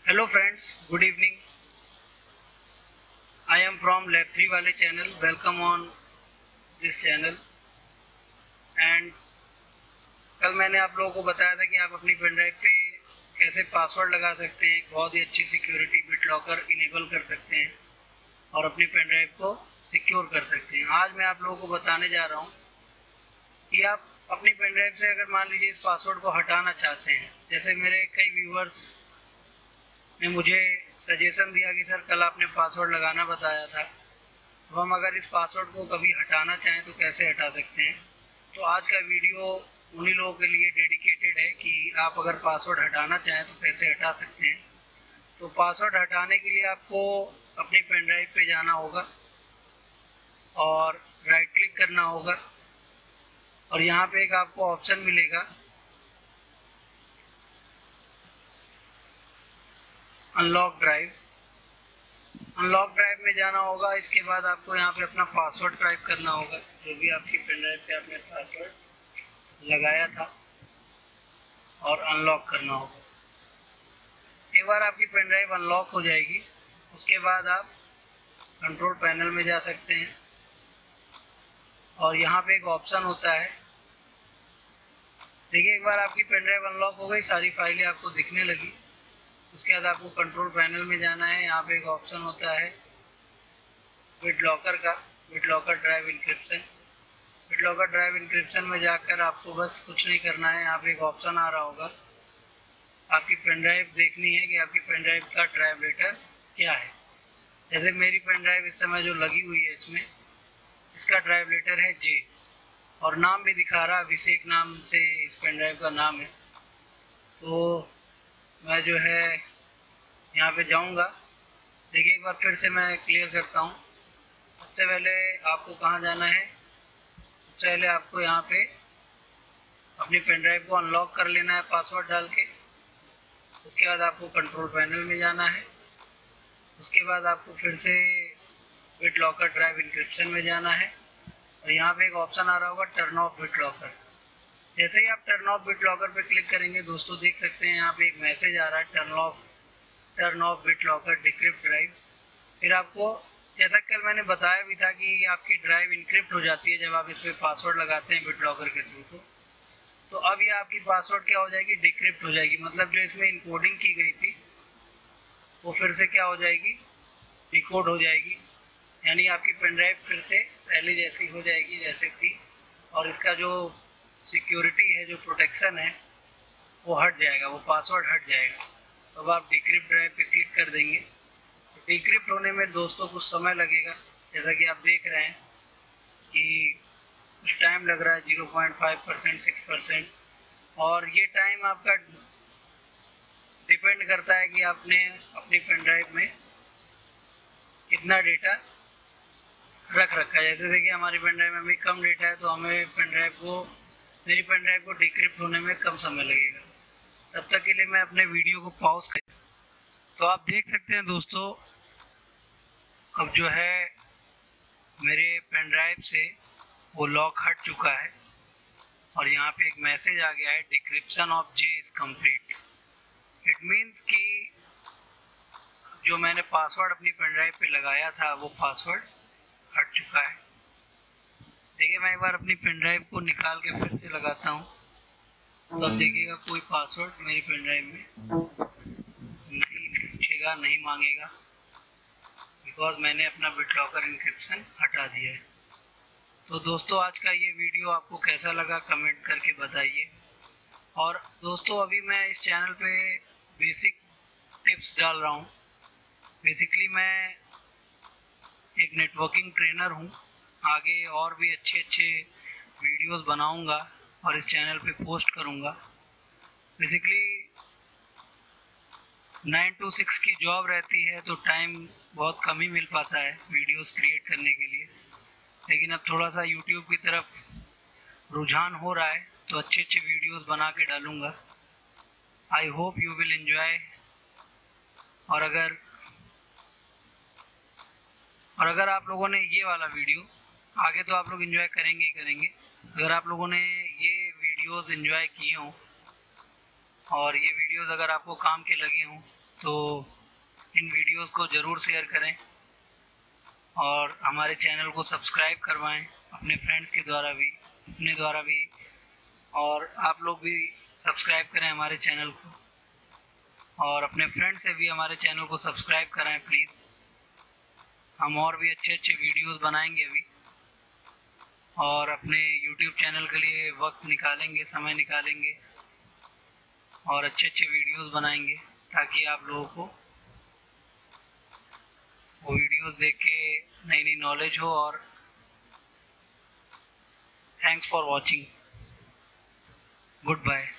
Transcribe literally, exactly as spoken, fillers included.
Hello friends, good evening. I am from Lab three वाले चैनल. Welcome on this channel. And कल मैंने आप लोगों को बताया था कि आप अपनी पेन ड्राइव पे कैसे पासवर्ड लगा सकते हैं. बहुत ही अच्छी सिक्योरिटी बिट लॉकर इनेबल कर सकते हैं और अपनी पेन ड्राइव को सिक्योर कर सकते हैं. आज मैं आप लोगों को बताने जा रहा हूँ कि आप अपनी पेन ड्राइव से अगर मान लीजिए इस पासवर्ड को हटाना चाहते हैं. जैसे मेरे कई व्यूअर्स ने मुझे सजेशन दिया कि सर कल आपने पासवर्ड लगाना बताया था, तो हम अगर इस पासवर्ड को कभी हटाना चाहें तो कैसे हटा सकते हैं. तो आज का वीडियो उन्हीं लोगों के लिए डेडिकेटेड है कि आप अगर पासवर्ड हटाना चाहें तो कैसे हटा सकते हैं. तो पासवर्ड हटाने के लिए आपको अपनी पेन ड्राइव पे जाना होगा और राइट क्लिक करना होगा और यहाँ पे एक आपको ऑप्शन मिलेगा अनलॉक ड्राइव. अनलॉक ड्राइव में जाना होगा. इसके बाद आपको यहाँ पे अपना पासवर्ड टाइप करना होगा, जो भी आपकी पेन ड्राइव पे आपने पासवर्ड लगाया था, और अनलॉक करना होगा. एक बार आपकी पेन ड्राइव अनलॉक हो जाएगी, उसके बाद आप कंट्रोल पैनल में जा सकते हैं और यहाँ पे एक ऑप्शन होता है. देखिए, एक बार आपकी पेन ड्राइव अनलॉक हो गई, सारी फाइलें आपको दिखने लगी. उसके बाद आपको कंट्रोल पैनल में जाना है. यहाँ पे एक ऑप्शन होता है बिट लॉकर का, BitLocker drive encryption. BitLocker drive encryption में जाकर आपको बस कुछ नहीं करना है. यहाँ पे एक ऑप्शन आ रहा होगा, आपकी पेन ड्राइव देखनी है कि आपकी पेन ड्राइव का ड्राइव लेटर क्या है. जैसे मेरी पेन ड्राइव इस समय जो लगी हुई है, इसमें इसका ड्राइव लेटर है जे, और नाम भी दिखा रहा, अभिषेक नाम से इस पेन ड्राइव का नाम है. तो मैं जो है यहाँ पे जाऊँगा. देखिए, एक बार फिर से मैं क्लियर करता हूँ. सबसे पहले आपको कहाँ जाना है? सबसे पहले आपको यहाँ पे अपनी पेन ड्राइव को अनलॉक कर लेना है पासवर्ड डाल के. उसके बाद आपको कंट्रोल पैनल में जाना है. उसके बाद आपको फिर से बिट लॉकर ड्राइव इंक्रिप्शन में जाना है और यहाँ पे एक ऑप्शन आ रहा होगा टर्न ऑफ बिट लॉकर. जैसे ही आप टर्न ऑफ बिट लॉकर पे क्लिक करेंगे, दोस्तों देख सकते हैं यहाँ पे एक मैसेज आ रहा है, turn off turn off BitLocker decrypt drive. फिर आपको, जैसा कल मैंने बताया भी था कि आपकी ड्राइव इनक्रिप्ट हो जाती है जब आप इस पर पासवर्ड लगाते हैं बिट लॉकर के थ्रू. तो तो अब ये आपकी पासवर्ड क्या हो जाएगी? डिक्रिप्ट हो जाएगी. मतलब जो इसमें इनकोडिंग की गई थी वो फिर से क्या हो जाएगी? डिकोड हो जाएगी. यानी आपकी पेन ड्राइव फिर से पहले जैसी हो जाएगी जैसे थी, और इसका जो सिक्योरिटी है, जो प्रोटेक्शन है, वो हट जाएगा, वो पासवर्ड हट जाएगा. तो अब आप डिक्रिप्ट ड्राइव पे क्लिक कर देंगे. तो डिक्रिप्ट होने में दोस्तों कुछ समय लगेगा. जैसा कि आप देख रहे हैं कि कुछ टाइम लग रहा है, zero point five percent, six percent. और ये टाइम आपका डिपेंड करता है कि आपने अपनी पेन ड्राइव में कितना डेटा रख रखा है. जैसे देखिए, हमारी पेन ड्राइव में भी कम डेटा है, तो हमें पेन ड्राइव को मेरी पेन ड्राइव को डिक्रिप्ट होने में कम समय लगेगा. तब तक के लिए मैं अपने वीडियो को पॉज कर. तो आप देख सकते हैं दोस्तों, अब जो है मेरे पेन ड्राइव से वो लॉक हट चुका है और यहाँ पे एक मैसेज आ गया है, decryption of J is complete. It means कि जो मैंने पासवर्ड अपनी पेन ड्राइव पे लगाया था वो पासवर्ड हट चुका है. देखिए, मैं एक बार अपनी पेन ड्राइव को निकाल के फिर से लगाता हूँ, तो अब देखिएगा कोई पासवर्ड मेरी पेन ड्राइव में नहीं पूछेगा, नहीं मांगेगा, बिकॉज मैंने अपना बिट लॉकर इंक्रिप्शन हटा दिया है. तो दोस्तों, आज का ये वीडियो आपको कैसा लगा कमेंट करके बताइए. और दोस्तों, अभी मैं इस चैनल पे बेसिक टिप्स डाल रहा हूँ. बेसिकली मैं एक नेटवर्किंग ट्रेनर हूँ. आगे और भी अच्छे अच्छे वीडियोस बनाऊंगा और इस चैनल पे पोस्ट करूंगा. बेसिकली नाइन टू सिक्स की जॉब रहती है, तो टाइम बहुत कम ही मिल पाता है वीडियोस क्रिएट करने के लिए. लेकिन अब थोड़ा सा यूट्यूब की तरफ रुझान हो रहा है, तो अच्छे अच्छे वीडियोस बना के डालूंगा. I hope you will enjoy. और अगर और अगर आप लोगों ने ये वाला वीडियो, आगे तो आप लोग एंजॉय करेंगे ही करेंगे, अगर आप लोगों ने ये वीडियोस एंजॉय किए हों और ये वीडियोस अगर आपको काम के लगे हों, तो इन वीडियोस को ज़रूर शेयर करें और हमारे चैनल को सब्सक्राइब करवाएं अपने फ्रेंड्स के द्वारा भी, अपने द्वारा भी, और आप लोग भी सब्सक्राइब करें हमारे चैनल को और अपने फ्रेंड से भी हमारे चैनल को सब्सक्राइब कराएं प्लीज़। हम और भी अच्छे अच्छे वीडियोस बनाएंगे अभी और अपने यूट्यूब चैनल के लिए वक्त निकालेंगे, समय निकालेंगे और अच्छे अच्छे वीडियोस बनाएंगे ताकि आप लोगों को वो वीडियोस देख के नई नई नॉलेज हो। और thanks for watching, good bye.